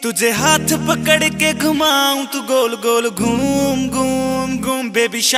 तुझे हाथ पकड़ के घुमाऊं तू गोल गोल घूम घूम घूम बेबी।